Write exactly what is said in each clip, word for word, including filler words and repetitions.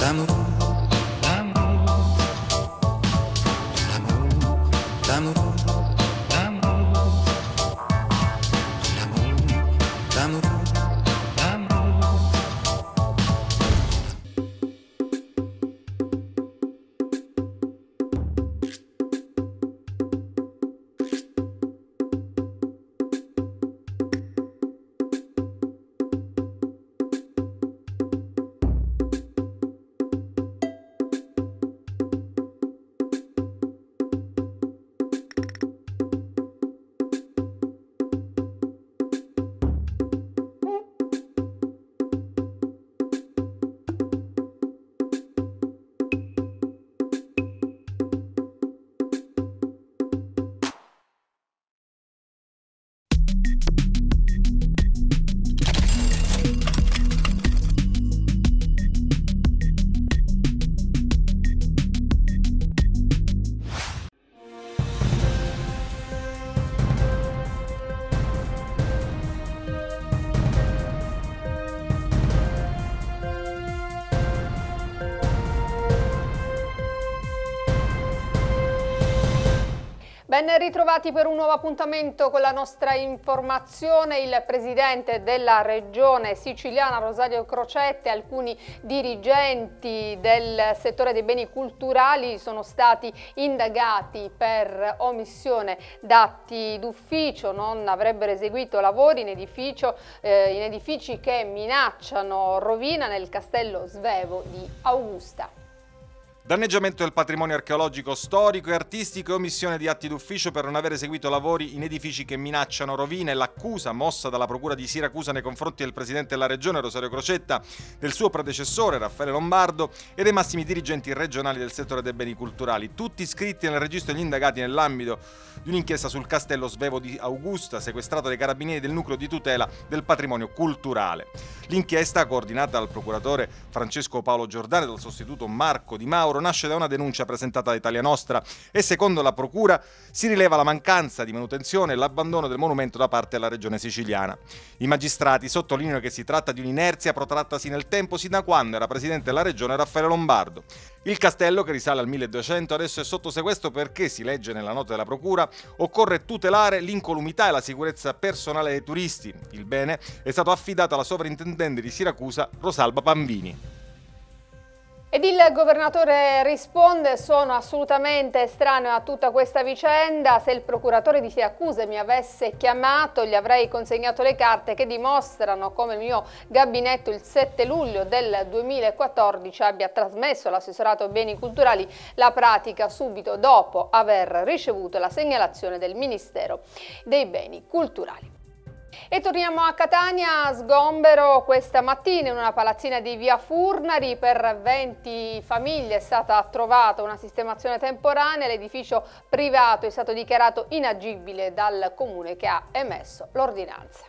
l'amour, l'amour, l'amour, l'amour, l'amour, l'amour. Ben ritrovati per un nuovo appuntamento con la nostra informazione. Il presidente della regione siciliana Rosario Crocetta e alcuni dirigenti del settore dei beni culturali sono stati indagati per omissione d'atti d'ufficio. Non avrebbero eseguito lavori in, edificio, eh, in edifici che minacciano rovina nel castello Svevo di Augusta. Danneggiamento del patrimonio archeologico, storico e artistico e omissione di atti d'ufficio per non aver eseguito lavori in edifici che minacciano rovine. L'accusa mossa dalla Procura di Siracusa nei confronti del Presidente della Regione Rosario Crocetta, del suo predecessore Raffaele Lombardo e dei massimi dirigenti regionali del settore dei beni culturali, tutti iscritti nel registro degli indagati nell'ambito di un'inchiesta sul castello Svevo di Augusta, sequestrato dai carabinieri del nucleo di tutela del patrimonio culturale. L'inchiesta, coordinata dal procuratore Francesco Paolo Giordani e dal sostituto Marco Di Mauro, nasce da una denuncia presentata da Italia Nostra e secondo la procura si rileva la mancanza di manutenzione e l'abbandono del monumento da parte della regione siciliana. I magistrati sottolineano che si tratta di un'inerzia protrattasi nel tempo sin da quando era presidente della regione Raffaele Lombardo. Il castello, che risale al milleduecento, adesso è sotto sequestro perché, si legge nella nota della procura, occorre tutelare l'incolumità e la sicurezza personale dei turisti. Il bene è stato affidato alla sovrintendente di Siracusa Rosalba Pambini. Ed il governatore risponde: sono assolutamente estraneo a tutta questa vicenda. Se il procuratore di Siracusa mi avesse chiamato, gli avrei consegnato le carte che dimostrano come il mio gabinetto il sette luglio del duemilaquattordici abbia trasmesso all'assessorato beni culturali la pratica subito dopo aver ricevuto la segnalazione del Ministero dei beni culturali. E torniamo a Catania. Sgombero questa mattina in una palazzina di via Furnari. Per venti famiglie è stata trovata una sistemazione temporanea. L'edificio privato è stato dichiarato inagibile dal comune che ha emesso l'ordinanza.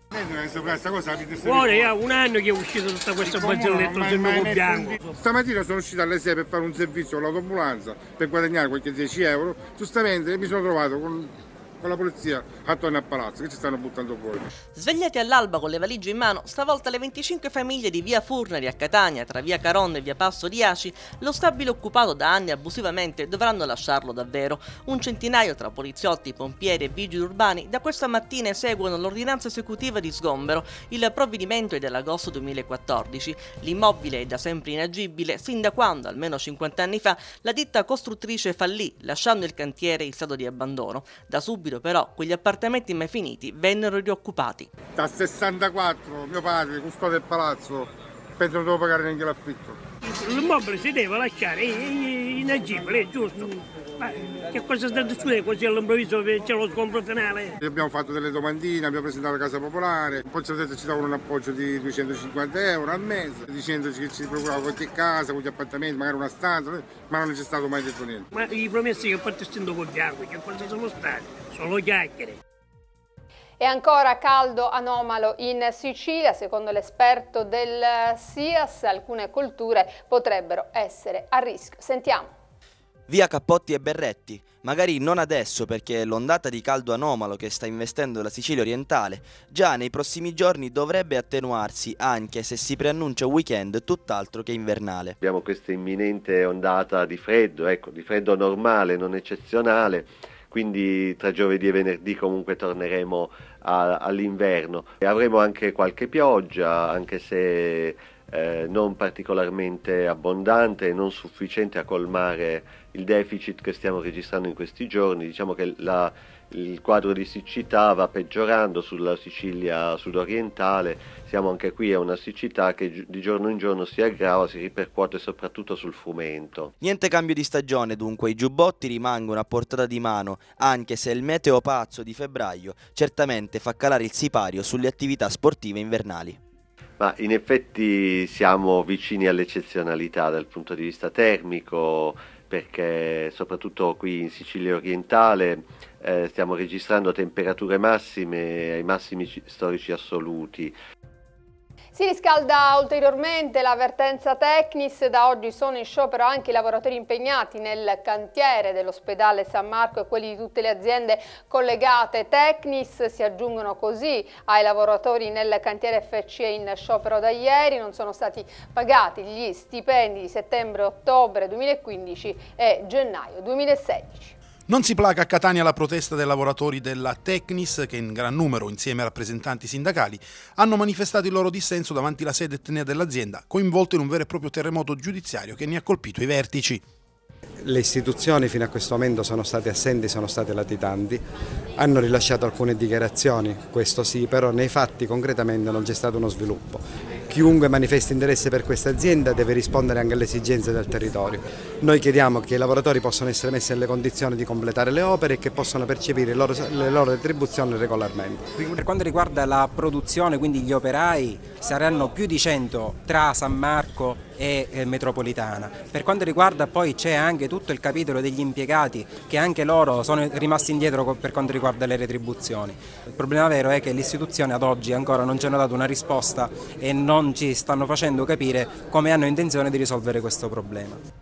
Fuori è un anno che è uscito tutta questa barzelletta sul mio bianco. Stamattina sono uscito alle sei per fare un servizio all'autoambulanza per guadagnare qualche dieci euro. Giustamente mi sono trovato con con la polizia attorno al palazzo che ci stanno buttando fuori. Svegliati all'alba con le valigie in mano, stavolta le venticinque famiglie di via Furnari a Catania, tra via Caronne e via Passo di Aci, lo stabile occupato da anni abusivamente, dovranno lasciarlo davvero. Un centinaio tra poliziotti, pompieri e vigili urbani da questa mattina eseguono l'ordinanza esecutiva di sgombero. Il provvedimento è dell'agosto duemilaquattordici. L'immobile è da sempre inagibile sin da quando, almeno cinquanta anni fa, la ditta costruttrice fallì, lasciando il cantiere in stato di abbandono. Da subito però quegli appartamenti mai finiti vennero rioccupati. Da sessantaquattro mio padre, custode del palazzo, penso non devo pagare neanche l'affitto. L'immobile si deve lasciare, è inagibile, è giusto. Ma che cosa sta succedendo così all'improvviso c'è lo scontro finale? Abbiamo fatto delle domandine, abbiamo presentato la Casa Popolare, poi ci hanno detto che ci davano un appoggio di duecentocinquanta euro al mese, dicendoci che ci procurava qualche casa, qualche appartamento, magari una stanza, ma non c'è stato mai detto niente. Ma i promessi che partissero col bianco, che cosa sono stati? Solo chiacchiere. È ancora caldo anomalo in Sicilia. Secondo l'esperto del SIAS alcune colture potrebbero essere a rischio. Sentiamo. Via cappotti e berretti, magari non adesso perché l'ondata di caldo anomalo che sta investendo la Sicilia orientale già nei prossimi giorni dovrebbe attenuarsi, anche se si preannuncia un weekend tutt'altro che invernale. Abbiamo questa imminente ondata di freddo, ecco, di freddo normale, non eccezionale, quindi tra giovedì e venerdì comunque torneremo a, all'inverno. E avremo anche qualche pioggia, anche se Eh, non particolarmente abbondante e non sufficiente a colmare il deficit che stiamo registrando in questi giorni. Diciamo che la, il quadro di siccità va peggiorando sulla Sicilia sudorientale, siamo anche qui a una siccità che di giorno in giorno si aggrava, si ripercuote soprattutto sul frumento. Niente cambio di stagione dunque, i giubbotti rimangono a portata di mano, anche se il meteo pazzo di febbraio certamente fa calare il sipario sulle attività sportive invernali. Ma in effetti siamo vicini all'eccezionalità dal punto di vista termico, perché soprattutto qui in Sicilia orientale eh, stiamo registrando temperature massime ai massimi storici assoluti. Si riscalda ulteriormente l'avvertenza Tecnis, da oggi sono in sciopero anche i lavoratori impegnati nel cantiere dell'ospedale San Marco e quelli di tutte le aziende collegate. Tecnis si aggiungono così ai lavoratori nel cantiere F C E in sciopero da ieri, non sono stati pagati gli stipendi di settembre-ottobre duemilaquindici e gennaio duemilasedici. Non si placa a Catania la protesta dei lavoratori della Tecnis che in gran numero, insieme a rappresentanti sindacali, hanno manifestato il loro dissenso davanti alla sede etnea dell'azienda, coinvolta in un vero e proprio terremoto giudiziario che ne ha colpito i vertici. Le istituzioni fino a questo momento sono state assenti, sono state latitanti, hanno rilasciato alcune dichiarazioni, questo sì, però nei fatti concretamente non c'è stato uno sviluppo. Chiunque manifesta interesse per questa azienda deve rispondere anche alle esigenze del territorio. Noi chiediamo che i lavoratori possano essere messi nelle condizioni di completare le opere e che possano percepire le loro, le loro retribuzioni regolarmente. Per quanto riguarda la produzione, quindi gli operai, saranno più di cento tra San Marco e eh, Metropolitana. Per quanto riguarda poi c'è anche tutto il capitolo degli impiegati che anche loro sono rimasti indietro per quanto riguarda le retribuzioni. Il problema vero è che le istituzioni ad oggi ancora non ci hanno dato una risposta e non ci stanno facendo capire come hanno intenzione di risolvere questo problema.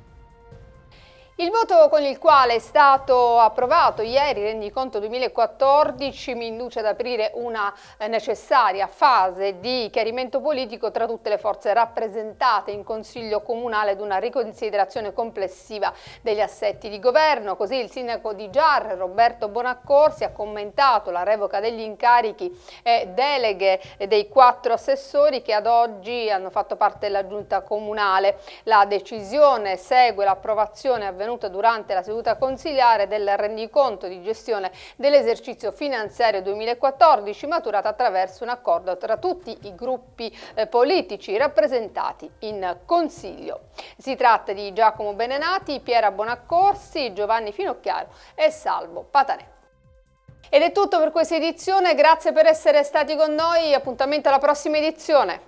Il voto con il quale è stato approvato ieri il rendiconto duemilaquattordici mi induce ad aprire una necessaria fase di chiarimento politico tra tutte le forze rappresentate in Consiglio Comunale ad una riconsiderazione complessiva degli assetti di governo. Così il sindaco di Giarre, Roberto Bonaccorsi, ha commentato la revoca degli incarichi e deleghe dei quattro assessori che ad oggi hanno fatto parte della giunta comunale. La decisione segue l'approvazione avvenuta durante la seduta consiliare del rendiconto di gestione dell'esercizio finanziario duemilaquattordici maturato attraverso un accordo tra tutti i gruppi eh, politici rappresentati in Consiglio. Si tratta di Giacomo Benenati, Piera Bonaccorsi, Giovanni Finocchiaro e Salvo Patanè. Ed è tutto per questa edizione, grazie per essere stati con noi, appuntamento alla prossima edizione.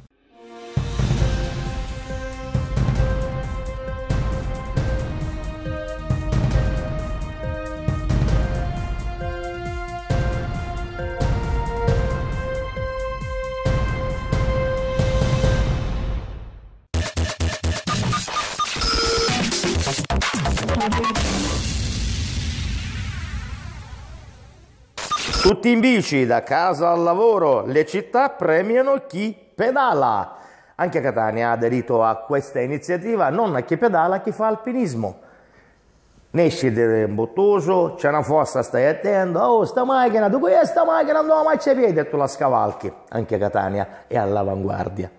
Tutti in bici, da casa al lavoro, le città premiano chi pedala. Anche Catania ha aderito a questa iniziativa, non a chi pedala, a chi fa alpinismo. Nesci di Bottoso, c'è una fossa, stai attento, oh sta macchina, tu questa macchina non mai c'è piedi e tu la scavalchi. Anche Catania è all'avanguardia.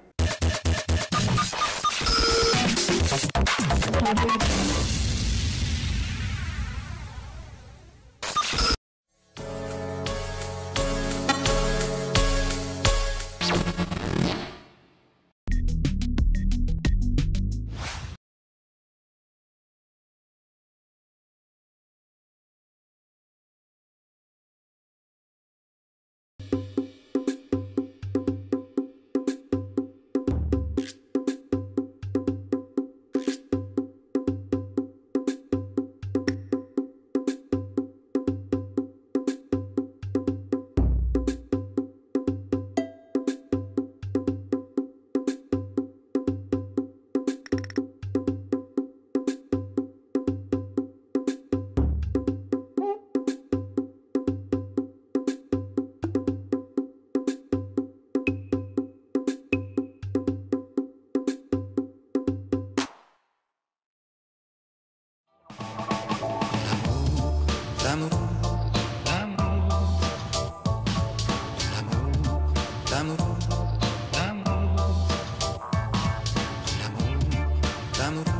d'amour.